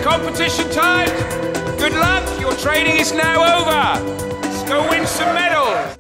competition time. Good luck, your training is now over. Let's go win some medals.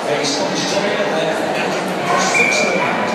A Scottish Terrier there and across 6 of the round.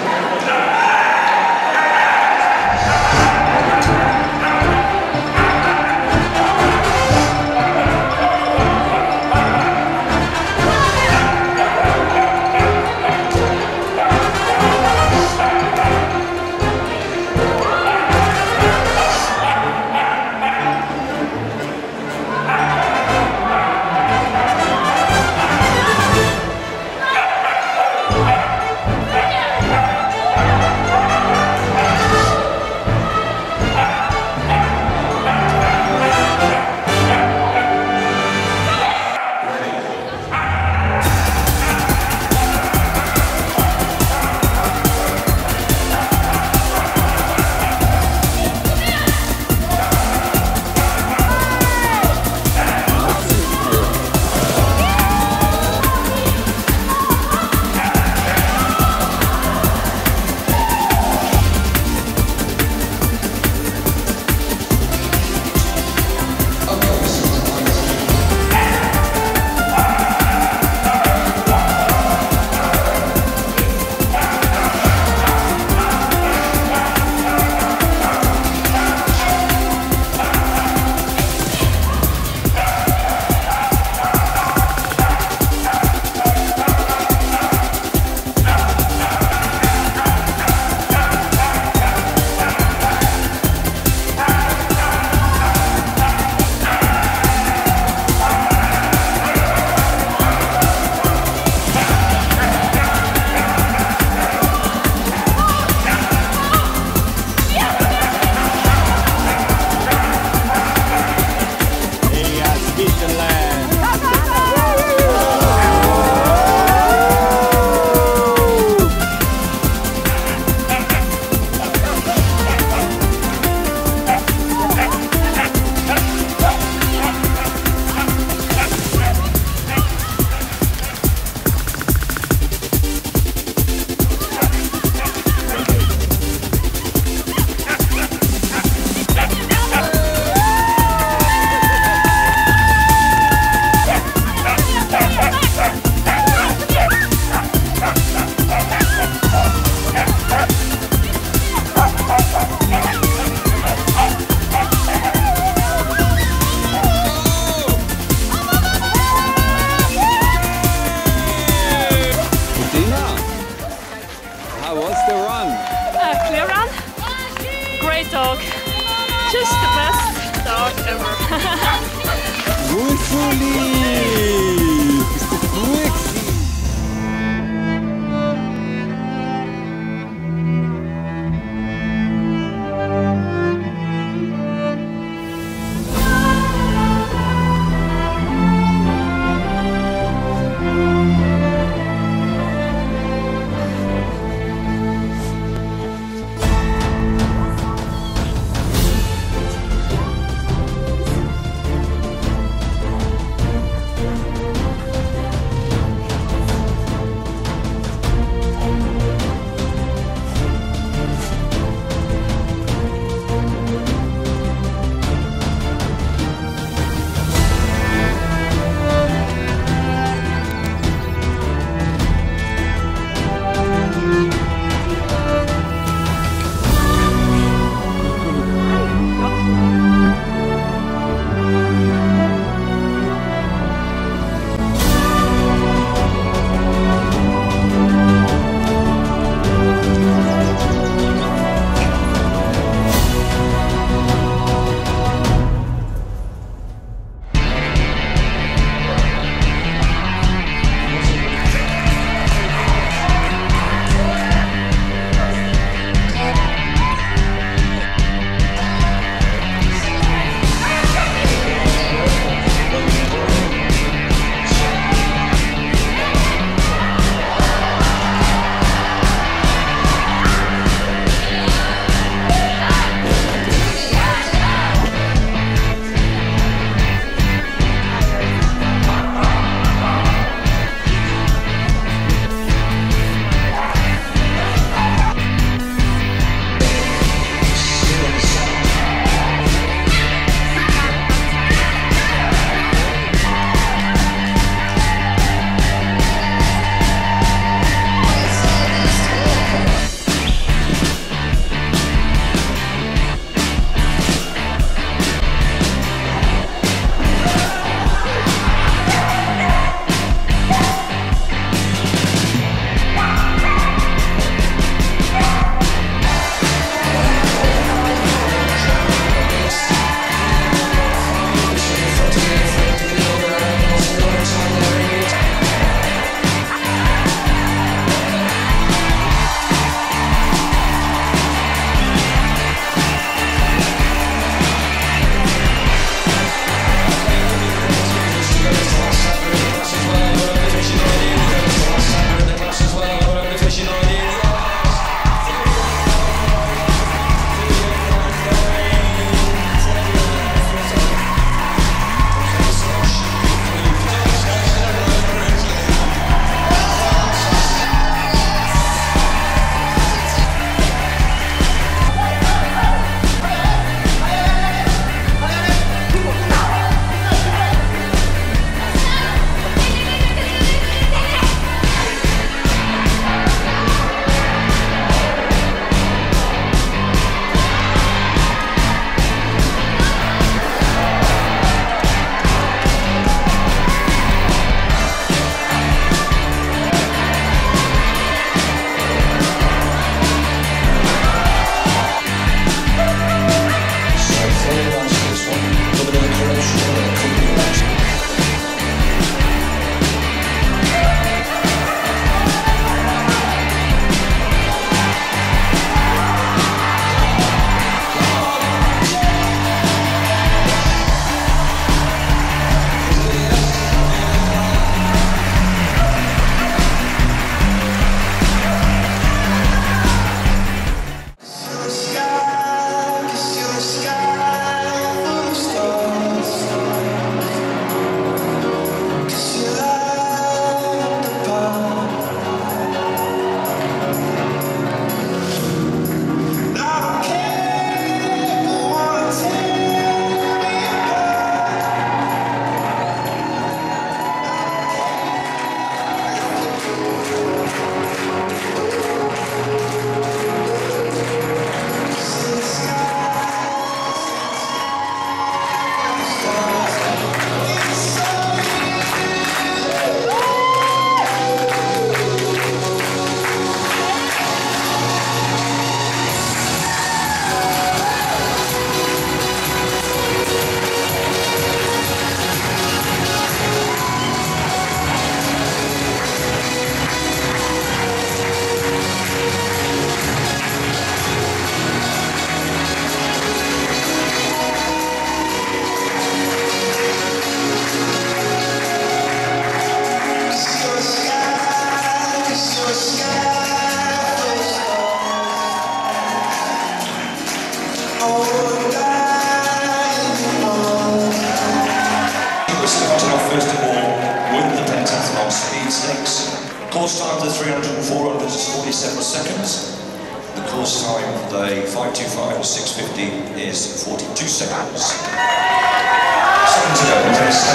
Clear run. Great dog. Just the best dog ever. Muito course time for the 300 and 400 is 47 seconds. The course time for the 525 and 650 is 42 seconds. 7 to go.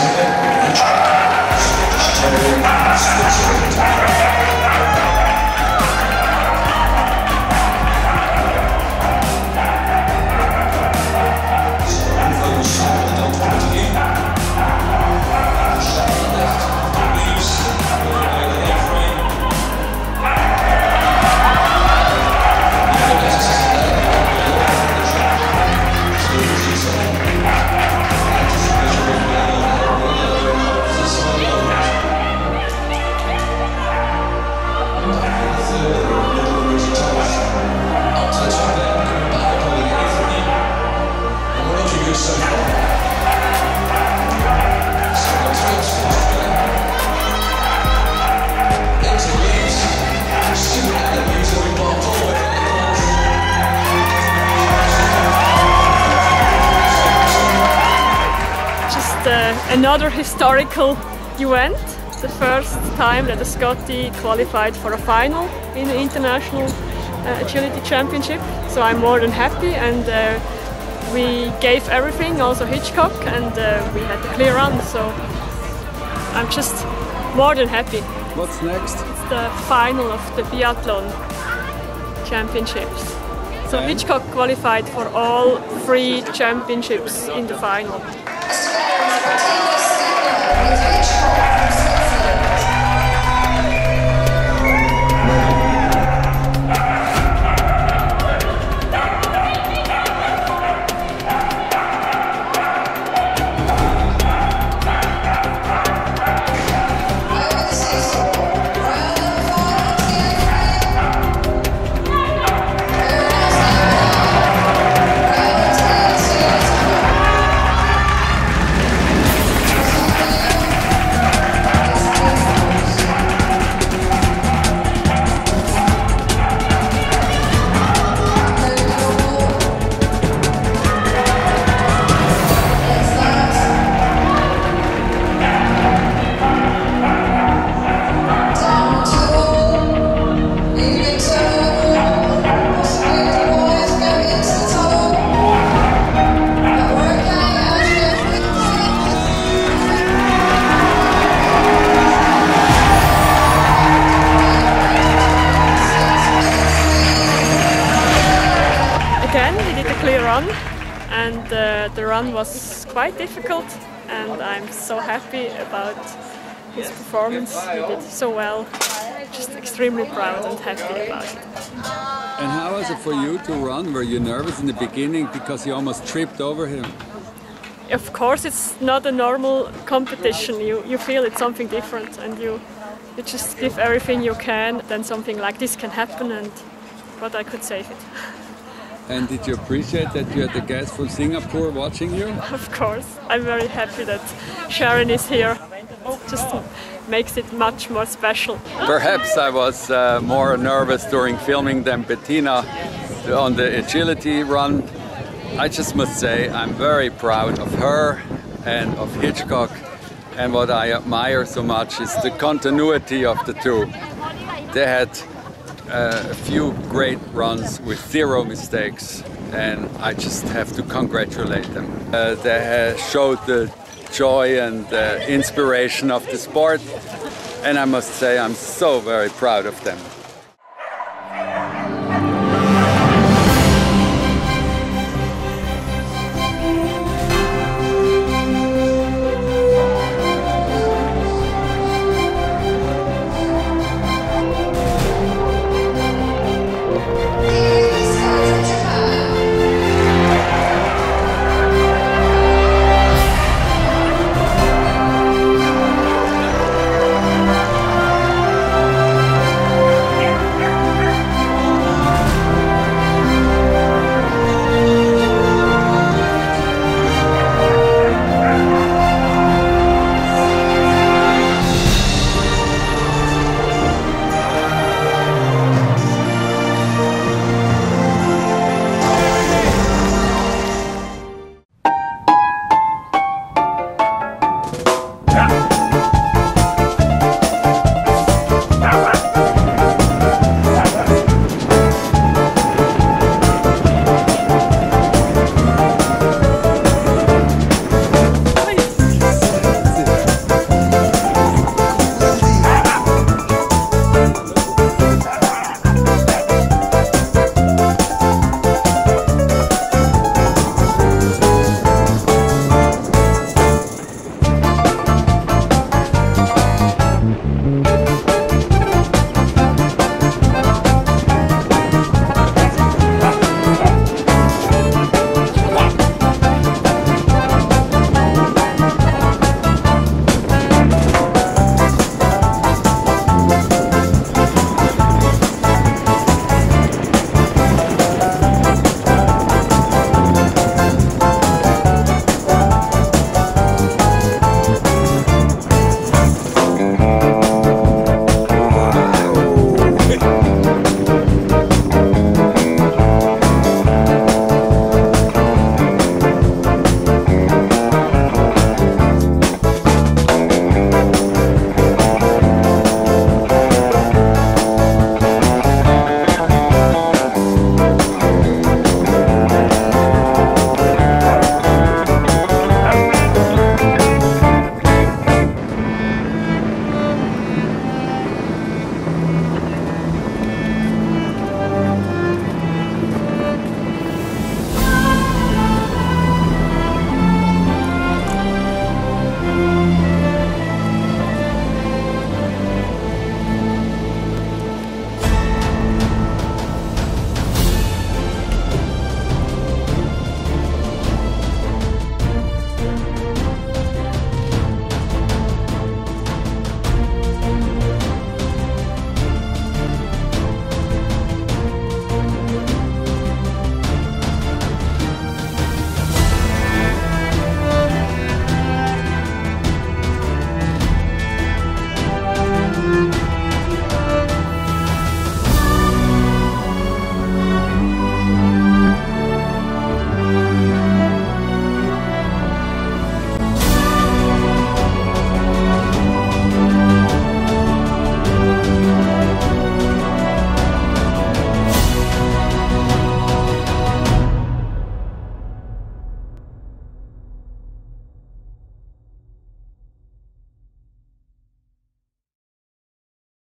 Another historical event, the first time that a Scottie qualified for a final in the International Agility Championship. So I'm more than happy, and we gave everything, also Hitchcock, and we had a clear run, so I'm just more than happy. What's next? It's the final of the biathlon championships. So and? Hitchcock qualified for all 3 championships in the final. And the run was quite difficult, and I'm so happy about his performance. He did so well. Just extremely proud and happy about it. And how was it for you to run? Were you nervous in the beginning because you almost tripped over him? Of course, it's not a normal competition. You feel it's something different, and you just give everything you can. Then something like this can happen, but I could save it. And did you appreciate that you had the guys from Singapore watching you? Of course. I'm very happy that Sharon is here. Just makes it much more special. Perhaps I was more nervous during filming than Bettina on the agility run. I just must say I'm very proud of her and of Hitchcock, and what I admire so much is the continuity of the two. They had a few great runs with 0 mistakes, and I just have to congratulate them. They showed the joy and the inspiration of the sport, and I must say I'm so very proud of them.